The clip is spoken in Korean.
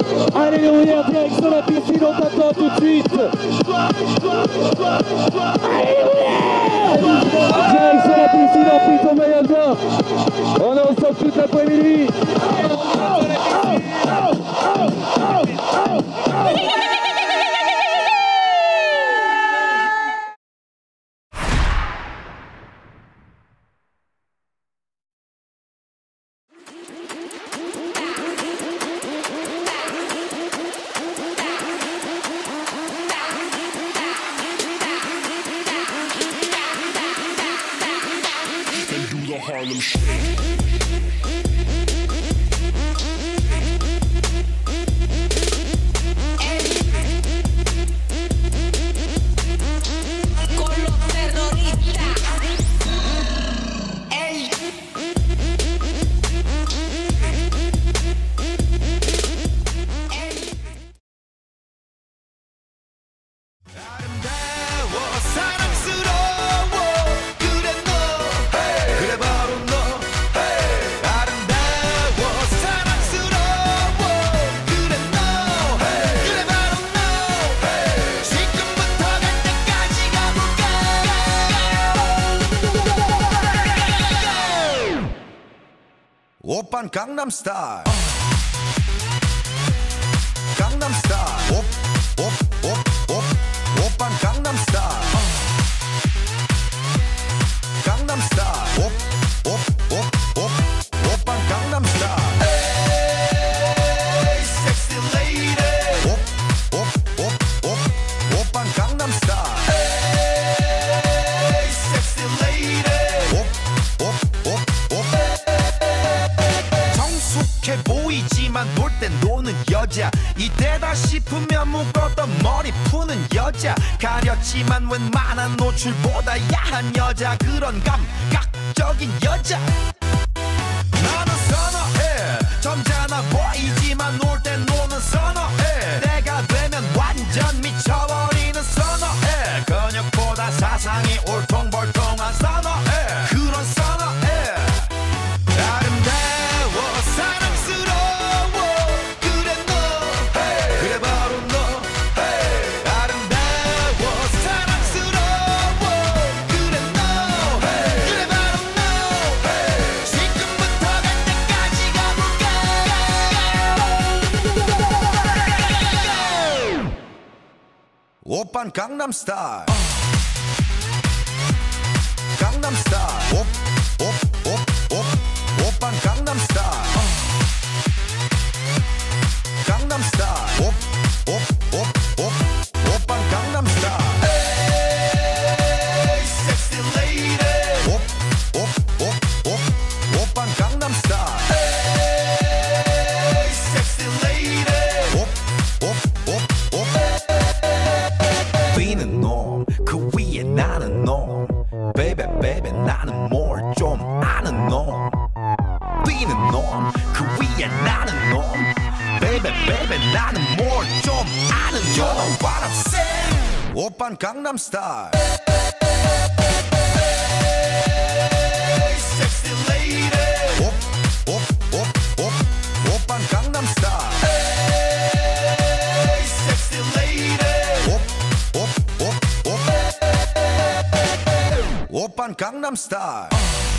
Allez Léonard, direction la piscine, on t'attend tout de suite. Allez Léonard, direction la piscine, enfile ton maillot de bain. On est ensemble toute l'après-midi. Harlem Shake. 오빤 강남스타일 강남스타일 오빤 강남스타일 강남스타일 오빤 강남스타일 에이 섹시 레이디 오빤 강남스타일 에이 섹시 레이디 정숙해 보이지만 놀 땐 노는 여자 이때다 싶으면 묶었던 머리 푸는 여자 가렸지만 웬만한 노출보다 야한 여자 그런 감각적인 여자 나는 선호해 점잖아 보이지만 놀 땐 노는 선호해 내가 되면 완전 미쳐버리는 선호해 근육보다 사상이 울퉁불퉁한 선호해 그런 선호해 아름다워 사랑스러워 그래 너 그래 바로 너 아름다워 사랑스러워 그래 너 그래 바로 너 지금부터 갈 때까지 가볼까 오빤 강남스타일 강남스타일 오빤 강남스타일 강남스타일 오빤 강남스타일 에이 섹시 레이디 오빤 강남스타일 에이 섹시 레이디 뛰는 놈 그 위에 나는 놈 베이베 베이베 나는 뭘 좀 아는 놈 뛰는 놈 그 위에 나는 놈 베이베 베이베 나는 뭘 좀 아는 놈 You know what I'm saying 오빤 강남스타일 섹시 레이디 오빤 강남스타일 섹시 레이디 오빤 강남스타일